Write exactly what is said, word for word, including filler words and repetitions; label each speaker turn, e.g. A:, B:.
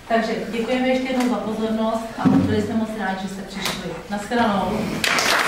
A: Takže děkujeme ještě jednou za pozornost a byli jsme moc rádi, že jste přišli. Naschledanou.